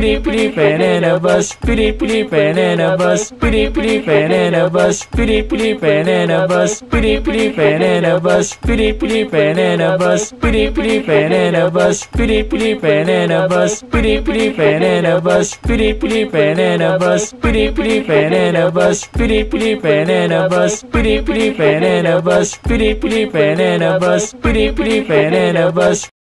pretty pretty banana bus, pretty pretty banana bus, pretty pretty banana bus, pretty pretty banana bus, pretty pretty banana bus, pretty pretty banana bus, pretty pretty banana bus, pretty pretty banana bus, pretty pretty banana bus, pretty pretty banana bus, pretty pretty banana bus, pretty pretty banana bus, pretty pretty banana bus, pretty pretty banana bus, pretty pretty banana bus.